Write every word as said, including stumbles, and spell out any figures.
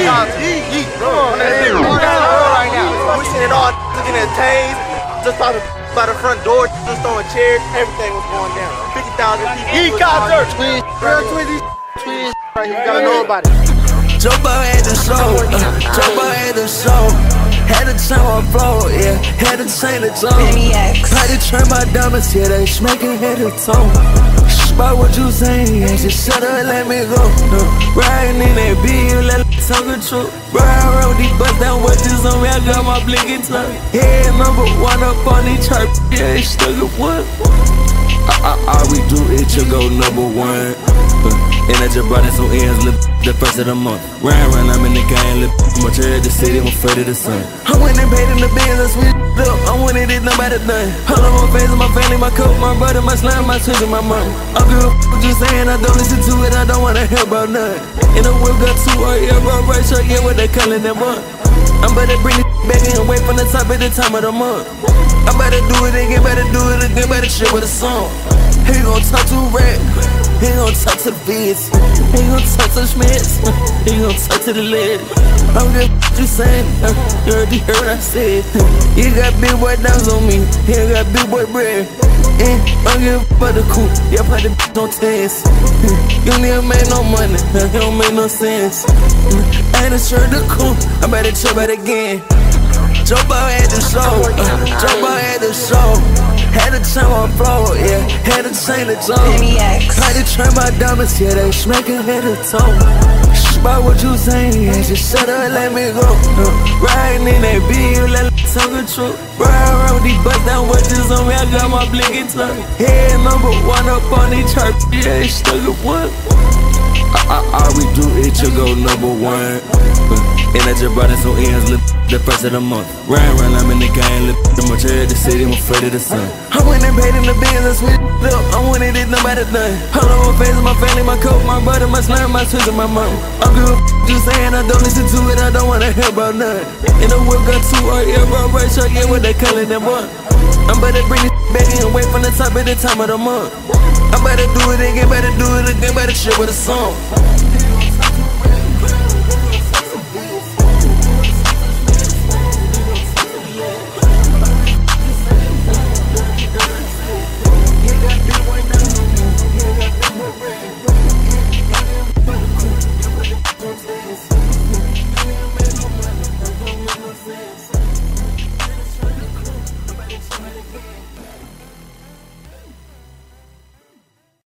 shout out to Yeat. Yeat, come on, man. Right now. We seen it all looking at Taze, just by the, by the front door, just throwing chairs. Everything was going down. fifty thousand people. Yeat concert. Twins, real twins, twins. Right, you gotta know about it. Jumbo at the show, uh, Jumbo at the show. Had to turn my flow, yeah, had to change the tone. Had to turn my diamonds, yeah, they smacking head to toe. About what you saying, yeah, just shut up and let me go. Uh, riding in that beat, let me talk the truth. Ride around with these bust down watches on me, I got my blinking tongue. Head number one up on these chirp, yeah, it's stuck at one. I, I, all we do is just go number one. Uh, and I just brought in some ends, lip, the first of the month. Ryan run, I'm in the game, lip, I'm to the city, I'm afraid of the sun. I went and paid in the business, we up, I wanted it, nobody done. All of my face, my family, my coat, my brother, my slime, my twins, and my mom. I'm good, what you saying, I don't listen to it, I don't wanna hear about none. In the whip, got two or yeah, bro, right, so yeah, what they calling them up. I'm better bring it back and wait from the top at the time of the month. I better do it again, better do it again, better shit with a song. He gon' talk to rap, he gon' talk to the beats, he gon' talk to the Schmitz, he gon' talk to the lid. I'm good, what you saying, uh, you already heard what I said. You got big boy downs on me, he got big boy bread. And I'm good for the coupe, yeah, put the bitch on test. You don't even make no money, it don't make no sense. I ain't sure the coupe, I better trip it again. Jump out at the show, uh, jump out at the show. Had to turn my flow, yeah, had to change the tone. Had to turn my diamonds, yeah, they smacking head to toe. About what you saying, yeah, just shut up and let me go. Uh, riding in that beat, let me talk the truth. Ride around with these bust down watches on me, I got my blinking tongue. Head number one up on these chirp, yeah, it's stuck at one. I, I, all we do is just go number one. Uh, and I just brought in some ends, lip, the first of the month. Ryan run, I'm in the game, lip, I'm to the city, I'm afraid of the sun. I went and paid in the business, we up, I wanted it, nobody done. All of my face, my family, my coat, my brother, my slime, my twins, and my mom. I'm good, what you saying, I don't listen to it, I don't wanna hear about none. In the whip, got two or yeah, bro, right, so yeah, what they calling them up. I'm better bring it back and wait from the top at the time of the month. I better do it again, better do it again, better shit with a song.